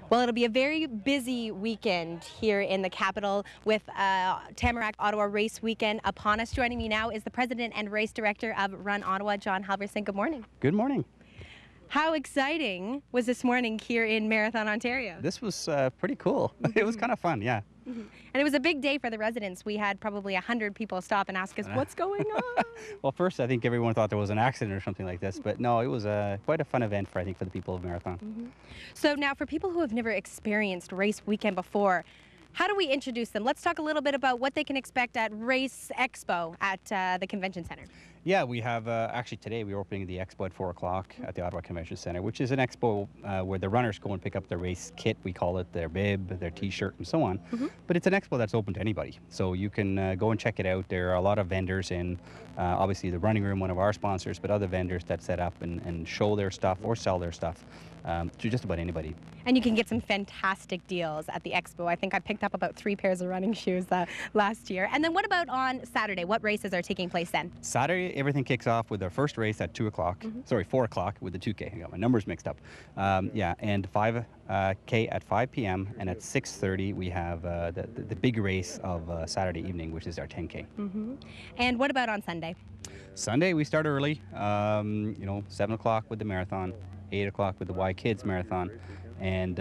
Well, it'll be a very busy weekend here in the capital with Tamarack Ottawa Race Weekend upon us. Joining me now is the president and race director of Run Ottawa, John Halverson. Good morning. Good morning. How exciting was this morning here in Marathon, Ontario? This was pretty cool. It was kind of fun, yeah. And it was a big day for the residents. We had probably 100 people stop and ask us, what's going on? Well, first, I think everyone thought there was an accident or something like this, but no, it was quite a fun event for the people of Marathon. So now for people who have never experienced Race Weekend before, how do we introduce them? Let's talk a little bit about what they can expect at Race Expo at the Convention Centre. Yeah, we have, actually today we're opening the expo at 4 o'clock at the Ottawa Convention Centre, which is an expo where the runners go and pick up their race kit, we call it, their bib, their t-shirt and so on. But it's an expo that's open to anybody. So you can go and check it out. There are a lot of vendors in, obviously the Running Room, one of our sponsors, but other vendors that set up and show their stuff or sell their stuff to just about anybody. And you can get some fantastic deals at the expo. I think I picked up about 3 pairs of running shoes last year. And then what about on Saturday? What races are taking place then? Saturday, everything kicks off with our first race at 2 o'clock. Sorry, 4 o'clock with the 2K. I got my numbers mixed up. Yeah, and 5K at 5 p.m. and at 6:30 we have the big race of Saturday evening, which is our 10K. And what about on Sunday? Sunday we start early. 7 o'clock with the marathon, 8 o'clock with the Y Kids marathon, and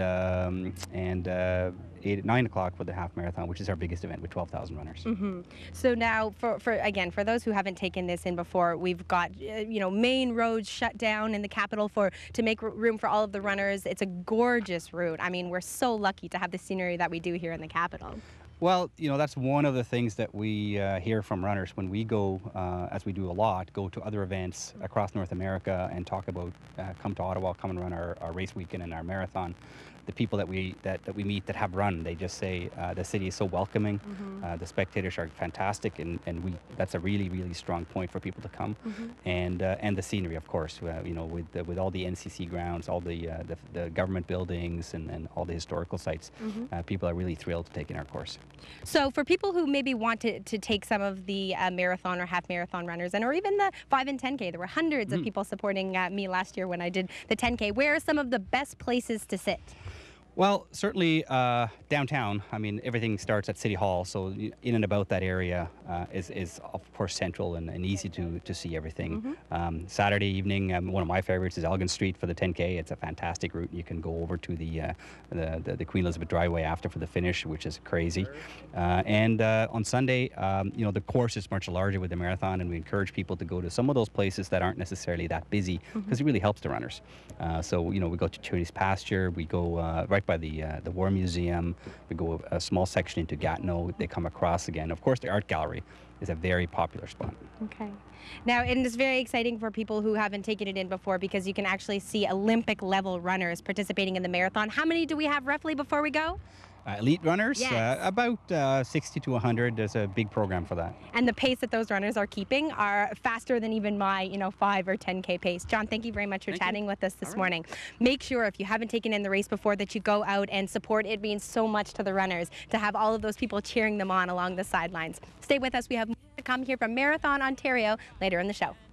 9 o'clock with the half marathon, which is our biggest event with 12,000 runners. So now, for those who haven't taken this in before, we've got main roads shut down in the capital to make room for all of the runners. It's a gorgeous route. I mean, we're so lucky to have the scenery that we do here in the capital. Well, that's one of the things that we hear from runners when we go, as we do a lot, go to other events across North America and talk about come to Ottawa, come and run our race weekend and our marathon. The people that we meet that have run, they just say the city is so welcoming. The spectators are fantastic, and that's a really, really strong point for people to come. And the scenery, of course, with all the NCC grounds, all the government buildings, and all the historical sites, people are really thrilled to take in our course. So for people who maybe want to take some of the marathon or half marathon runners, or even the 5 and 10K, there were hundreds of people supporting me last year when I did the 10K. Where are some of the best places to sit? Well, certainly downtown. I mean, everything starts at City Hall, so in and about that area is of course central and easy to see everything. Saturday evening, one of my favorites is Elgin Street for the 10K. It's a fantastic route. You can go over to the Queen Elizabeth Driveway after for the finish, which is crazy. And on Sunday, the course is much larger with the marathon, and we encourage people to go to some of those places that aren't necessarily that busy because it really helps the runners. So we go to Chuddy's Pasture, we go right by the War Museum. We go a small section into Gatineau. They come across again. Of course, the Art Gallery is a very popular spot. Okay. Now, and it's very exciting for people who haven't taken it in before because you can actually see Olympic level runners participating in the marathon. How many do we have roughly before we go? Elite runners, yes. About 60 to 100. There's a big program for that. And the pace that those runners are keeping are faster than even my 5 or 10K pace. John, thank you very much for chatting with us this morning. Make sure if you haven't taken in the race before that you go out and support. It means so much to the runners to have all of those people cheering them on along the sidelines. Stay with us. We have more to come here from Marathon, Ontario later in the show.